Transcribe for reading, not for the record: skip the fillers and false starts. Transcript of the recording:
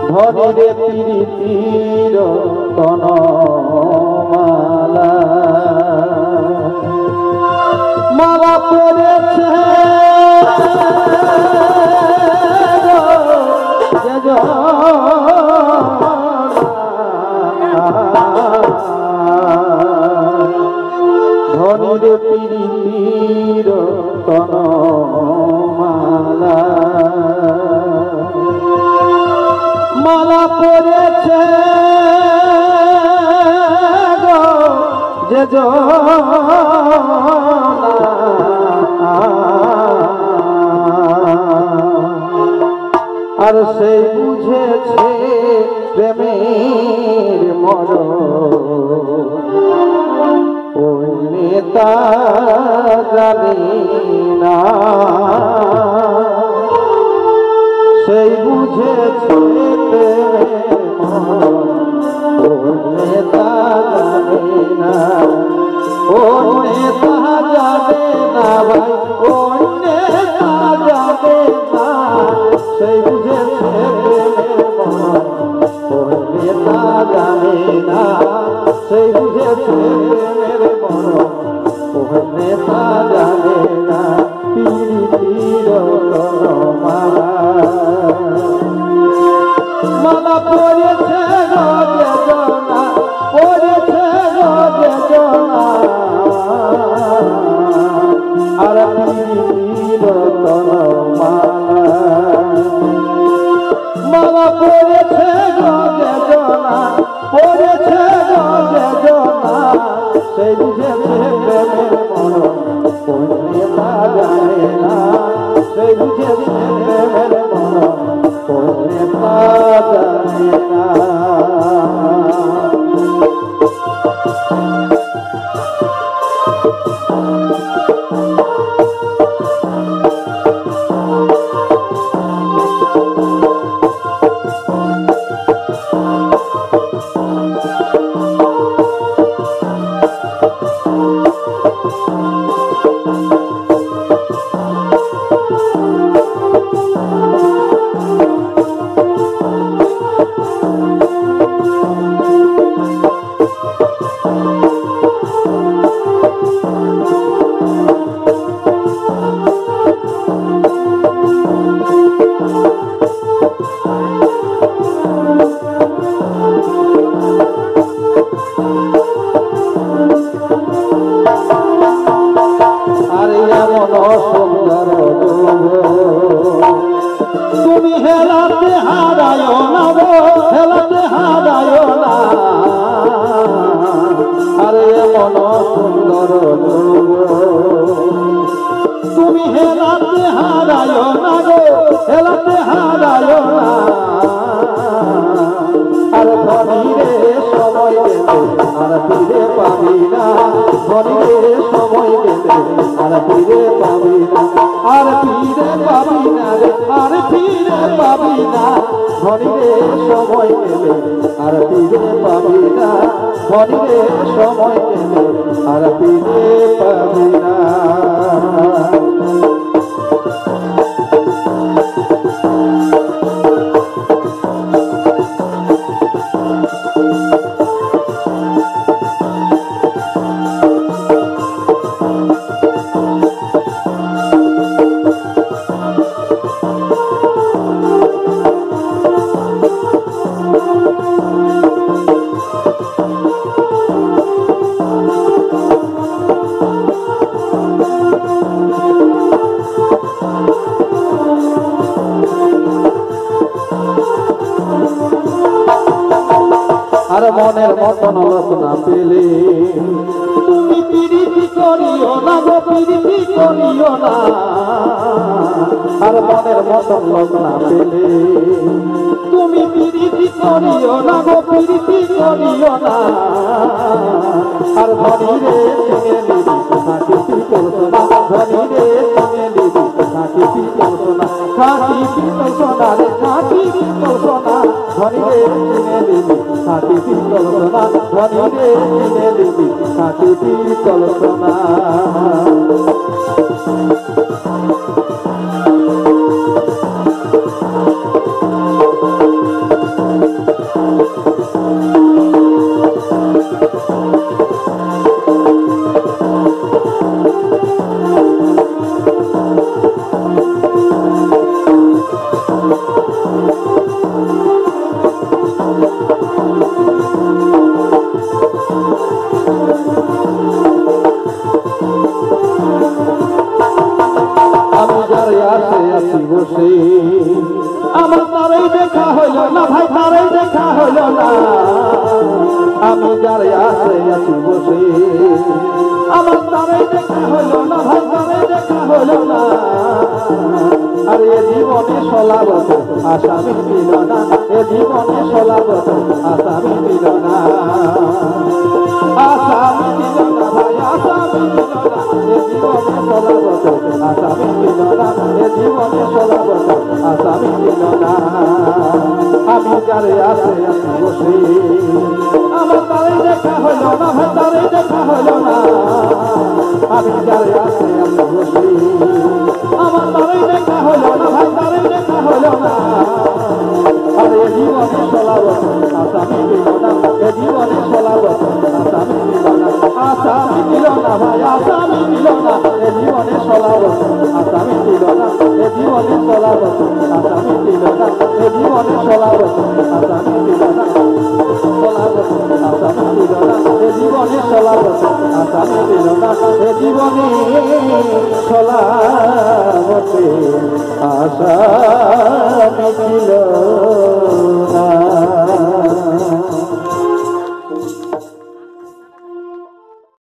ধনী রে প্রীতির তনমালা মালা পড়েছে ধনী রে প্রীতির তনমালা মালা পড়েছে গো যে আর সেই বুঝেছে প্রেমের মরণ ওই নেতা জানে না সেই বুঝেছে প্রেমের মরণ ওই নেতা জানে না ও নেতা জানে না ভাই ও নেতা জানে না সেই বুঝেছে প্রেমের মরণ ওই নেতা জানে না সেই বুঝেছে প্রেমের মরণ ওই নেতা জানে না প্রীতির তনমালা মালা পড়েছে গো বেদনা পড়েছে গো বেদনা আর প্রীতির তনমালা মালা পড়েছে গো বেদনা পড়েছে গো বেদনা সেই বুঝেছে প্রেমের মরণ ওই নেতা জানে না সেই বুঝেছে প্রেমের মরণ ওই নেতা জানে না তুমি হেলাতে হারায় না গো হেলাতে হারায় না আরে এমন সুন্দর তুমি হেলাতে হারায় না গো হেলাতে হারায় না আর ধনীরে সময় দেবে আর ফিরে পাবি না ধনীরে সময় দেবে আর ফিরে পাবি না আর ফিরে পাবি না রে আর ফিরে পাবি না ধনীরে সময় দেবে আর ফিরে পাবি না ধনীরে সময় দেবে আর ফিরে পাবি না আর মনের মতন লোক না পেলে তুমি প্রীতি করিও না গো প্রীতি করিও না আর মনের মতন লোক না পেলে তুমি প্রীতি করিও না গো প্রীতি করিও না আর ধনীরে চিনে নিবি খাঁটি পিতল সোনা ধনীরে চিনে নিবি খাঁটি পিতল সোনা খাঁটি পিতল সোনা রে খাঁটি পিতল সোনা ধনীরে চিনে নিবি খাঁটি পিতল সোনা ধনীরে চিনে নিবি খাঁটি পিতল সোনা হইল না ভাই তারে দেখা হইল না আমি যার আশে আছি বসে আমার তারে দেখা হইল না ভাই তারে দেখা হইল না আর এ জীবনে সলাবত আসামি দিল না এ জীবনে সলাবত আসামি দিল না আসামি দিল না ভাই আসামি দিল না এ জীবনে সলাবত আসামি দিল না এ জীবনে সলাবত আসামি দিল না আমি যারে আশে আছি বসে আমার তারে দেখা হইল না ভাই তারে দেখা হইল না আমি যারে আশে আছি বসে আমার তারে দেখা হইল না ভাই তারে দেখা হইল না আর এ জীবনে সলাবত আসামি দিল না এ জীবনে সলাবত আসামি দিল না আসামি দিল না ভাই আসামি দিল না এ জীবনে সলাবত আসামি দিল না এ জীবনে সলাবত আসামি দিল না এ জীবনে সলাবত আসামি দিল না সলাবত আসামি দিল না এ জীবনে সলাবত আসামি দিল না এ জীবনে সলাবতে আসামি দিল